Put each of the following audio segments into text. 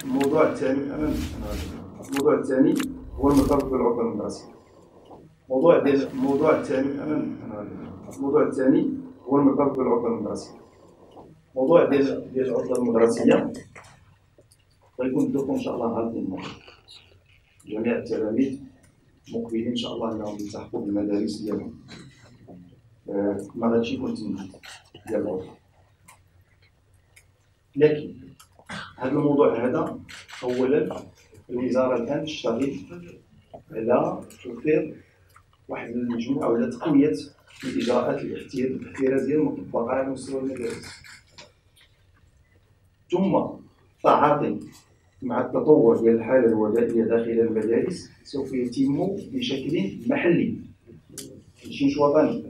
الموضوع الثاني هو المرتبط بالعطلة المدرسية. الموضوع الثاني هو المرتبط بالعطلة المدرسية. موضوع ديال العطلة المدرسية غيكون عندكم إن شاء الله نهار الاثنين. جميع التلاميذ مقبلين إن شاء الله أنهم يلتحقوا بالمدارس ديالهم. ما غاديش يكون تمديد ديال العطلة. لكن هذا الموضوع هذا أولا الوزارة الآن تشتغل على توفير واحد المجموعة ولا تقوية الإجراءات الاحترازية المطبقة على مستوى المدارس، ثم التعاطي مع التطور ديال الحالة الوبائية داخل المدارس سوف يتم بشكل محلي ماشي مش وطني.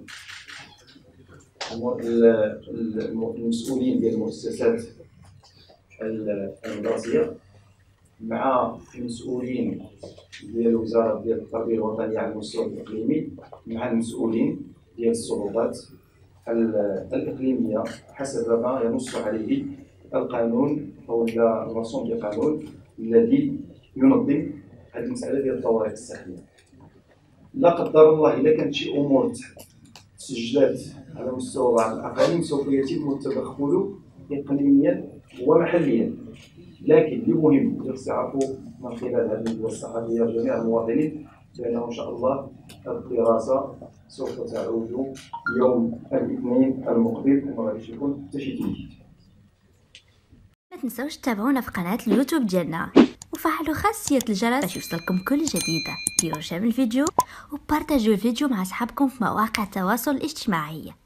المسؤولين ديال المؤسسات المدرسية مع المسؤولين ديال وزارة ديال التربية الوطنية على المستوى الإقليمي مع المسؤولين ديال السلطات الإقليمية حسب ما ينص عليه القانون أو الرسوم ديال القانون الذي ينظم هذه المسألة ديال الطوارئ الصحية. لا قدر الله إلا كانت شي أمور تسجلات على مستوى بعض الأقاليم سوف يتم التدخل إقليميا ومحليا، لكن المهم يعرفوا من خلال هذه الندوة الصحفية جميع المواطنين بأنه إن شاء الله الدراسة سوف تعود يوم الاثنين المقبل وما غاديش يكون حتى شي تمديد. ما تنسوش تتابعونا في قناة اليوتيوب ديالنا وفعلوا خاصية الجرس باش يوصلكم كل جديدة. ديروا شير الفيديو وبارطاجيو الفيديو مع اصحابكم في مواقع التواصل الاجتماعي.